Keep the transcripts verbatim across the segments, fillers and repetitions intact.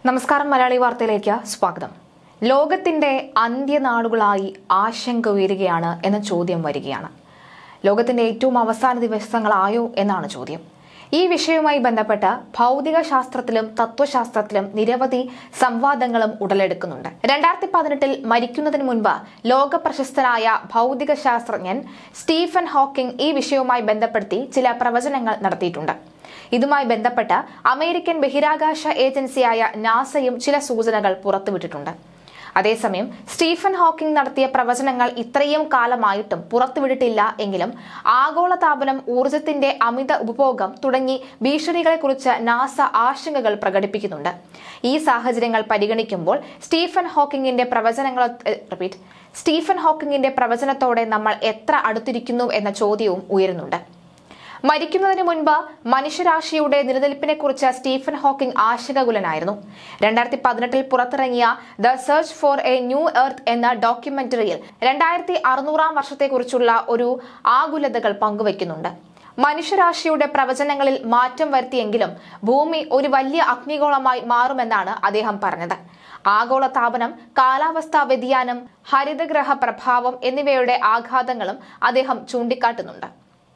നമസ്കാരം മലയാളി വാർത്തയിലേക്ക് സ്വാഗതം. ലോകത്തിന്റെ അന്ത്യനാളുകളായി ആശങ്ക ഉയരുകയാണ് എന്ന ചോദ്യം വരികയാണ്. ലോകത്തിന്റെ ഏറ്റവും അവസാന ദിവസങ്ങളായോ എന്നാണ് ചോദ്യം. ഈ വിഷയവുമായി ബന്ധപ്പെട്ട് ഭൗതിക ശാസ്ത്രത്തിലും തത്വശാസ്ത്രത്തിലും നിരവധി സംവാദങ്ങളും ഉടലെടുക്കുന്നുണ്ട്. രണ്ടായിരത്തി പതിനെട്ടിൽ മരിക്കുന്നതിന് മുൻപ് ലോക പ്രശസ്തനായ ഭൗതിക ശാസ്ത്രജ്ഞൻ സ്റ്റീഫൻ ഹോക്കിംഗ് ഈ വിഷയവുമായി ബന്ധപ്പെടുത്തി ചില പ്രവചനങ്ങൾ നടത്തിയിട്ടുണ്ട്. ഇതുമായി ബന്ധപ്പെട്ട് അമേരിക്കൻ ബഹിരാകാശ ഏജൻസിയായ നാസയും ചില സൂചനകൾ പുറത്തുവിട്ടിട്ടുണ്ട്. അതേസമയം സ്റ്റീഫൻ ഹോക്കിംഗ് നടത്തിയ പ്രവചനങ്ങൾ ഇത്രയും കാലമായിട്ടും പുറത്തുവിട്ടിട്ടില്ല എങ്കിലും ആഗോളതാപനം, ഊർജത്തിന്റെ അമിത ഉപഭോഗം തുടങ്ങി ഭീഷണികളെക്കുറിച്ച് നാസ ആശങ്കകൾ പ്രകടിപ്പിക്കുന്നുണ്ട്. ഈ സാഹചര്യങ്ങൾ പരിഗണിക്കുമ്പോൾ സ്റ്റീഫൻ ഹോക്കിംഗിന്റെ പ്രവചനങ്ങൾ റിപ്പീറ്റ് സ്റ്റീഫൻ ഹോക്കിംഗിന്റെ പ്രവചനത്തോടെ നമ്മൾ എത്ര അടുത്തിരിക്കുന്നു എന്ന ചോദ്യവും ഉയരുന്നുണ്ട്. മരിക്കുന്നതിന് മുൻപ് മനുഷ്യരാശിയുടെ നിലനിൽപ്പിനെ കുറിച്ച് സ്റ്റീഫൻ ഹോക്കിംഗ് ആശങ്കാകുലനായിരുന്നു. രണ്ടായിരത്തി പതിനെട്ടിൽ പുറത്തിറങ്ങിയ the search for a new earth എന്ന ഡോക്യുമെന്ററിയിൽ രണ്ടായിരത്തി അറുന്നൂറാം വർഷത്തെക്കുറിച്ചുള്ള ഒരു ആകുലതകൾ പങ്കുവയ്ക്കുന്നുണ്ട്. മനുഷ്യരാശിയുടെ പ്രവചനങ്ങളിൽ മാറ്റം വരുത്തിയെങ്കിലും ഭൂമി ഒരു വലിയ അഗ്നിഗോളമായി മാറുമെന്നാണ് അദ്ദേഹം പറഞ്ഞത്. ആഗോളതാപനം, കാലാവസ്ഥാ വ്യതിയാനം, ഹരിതഗ്രഹ പ്രഭാവം എന്നിവയുടെ ആഘാതങ്ങളും അദ്ദേഹം ചൂണ്ടിക്കാട്ടുന്നുണ്ട്.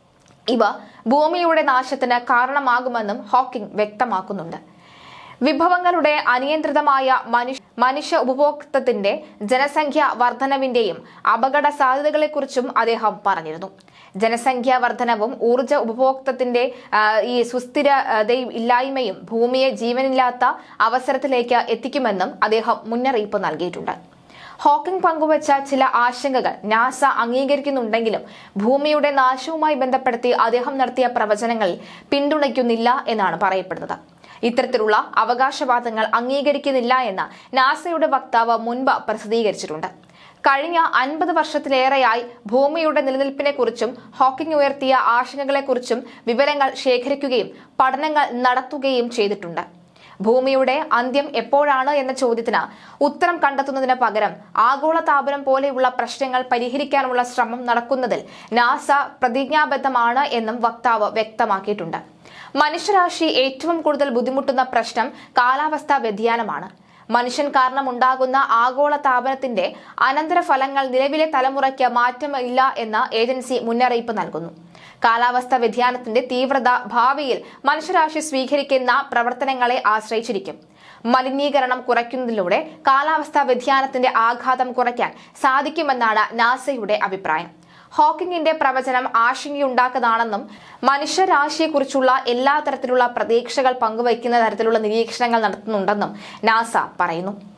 ഇവ ഭൂമിയുടെ നാശത്തിന് കാരണമാകുമെന്നും ഹോക്കിംഗ് വ്യക്തമാക്കുന്നുണ്ട്. വിഭവങ്ങളുടെ അനിയന്ത്രിതമായ മനുഷ്യ മനുഷ്യ ഉപഭോക്തത്തിന്റെ ജനസംഖ്യ വർധനവിന്റെയും അപകട സാധ്യതകളെക്കുറിച്ചും അദ്ദേഹം പറഞ്ഞിരുന്നു. ജനസംഖ്യാ വർധനവും ഊർജ ഉപഭോക്തത്തിന്റെ ഈ സുസ്ഥിരതയും ഇല്ലായ്മയും ഭൂമിയെ ജീവനില്ലാത്ത അവസരത്തിലേക്ക് എത്തിക്കുമെന്നും അദ്ദേഹം മുന്നറിയിപ്പ് നൽകിയിട്ടുണ്ട്. ഹോക്കിംഗ് പങ്കുവച്ച ചില ആശങ്കകൾ നാസ അംഗീകരിക്കുന്നുണ്ടെങ്കിലും ഭൂമിയുടെ നാശവുമായി ബന്ധപ്പെടുത്തി അദ്ദേഹം നടത്തിയ പ്രവചനങ്ങളിൽ പിന്തുണയ്ക്കുന്നില്ല എന്നാണ് പറയപ്പെടുന്നത്. ഇത്തരത്തിലുള്ള അവകാശവാദങ്ങൾ അംഗീകരിക്കുന്നില്ല എന്ന് നാസയുടെ വക്താവ് മുൻപ് പ്രസിദ്ധീകരിച്ചിട്ടുണ്ട്. കഴിഞ്ഞ അൻപത് വർഷത്തിലേറെയായി ഭൂമിയുടെ നിലനിൽപ്പിനെക്കുറിച്ചും ഹോക്കിംഗ് ഉയർത്തിയ ആശങ്കകളെക്കുറിച്ചും വിവരങ്ങൾ ശേഖരിക്കുകയും പഠനങ്ങൾ നടത്തുകയും ചെയ്തിട്ടുണ്ട്. ഭൂമിയുടെ അന്ത്യം എപ്പോഴാണ് എന്ന ചോദ്യത്തിന് ഉത്തരം കണ്ടെത്തുന്നതിന് പകരം ആഗോളതാപനം പോലെയുള്ള പ്രശ്നങ്ങൾ പരിഹരിക്കാനുള്ള ശ്രമം നടക്കുന്നതിൽ നാസ പ്രതിജ്ഞാബദ്ധമാണ് എന്നും വക്താവ് വ്യക്തമാക്കിയിട്ടുണ്ട്. മനുഷ്യരാശി ഏറ്റവും കൂടുതൽ ബുദ്ധിമുട്ടുന്ന പ്രശ്നം കാലാവസ്ഥാ വ്യതിയാനമാണ്. മനുഷ്യൻ കാരണമുണ്ടാകുന്ന ആഗോള താപനത്തിന്റെ അനന്തരഫലങ്ങൾ നിലവിലെ തലമുറയ്ക്ക് മാറ്റമില്ല എന്ന് ഏജൻസി മുന്നറിയിപ്പ് നൽകുന്നു. കാലാവസ്ഥാ വ്യതിയാനത്തിന്റെ തീവ്രത ഭാവിയിൽ മനുഷ്യരാശി സ്വീകരിക്കുന്ന പ്രവർത്തനങ്ങളെ ആശ്രയിച്ചിരിക്കും. മലിനീകരണം കുറയ്ക്കുന്നതിലൂടെ കാലാവസ്ഥാ വ്യതിയാനത്തിന്റെ ആഘാതം കുറയ്ക്കാൻ സാധിക്കുമെന്നാണ് നാസയുടെ അഭിപ്രായം. ഹോക്കിംഗിന്റെ പ്രവചനം ആശങ്കയുണ്ടാക്കുന്നതാണെന്നും മനുഷ്യരാശിയെക്കുറിച്ചുള്ള എല്ലാ തരത്തിലുള്ള പ്രതീക്ഷകൾ പങ്കുവയ്ക്കുന്ന തരത്തിലുള്ള നിരീക്ഷണങ്ങൾ നടത്തുന്നുണ്ടെന്നും നാസ പറയുന്നു.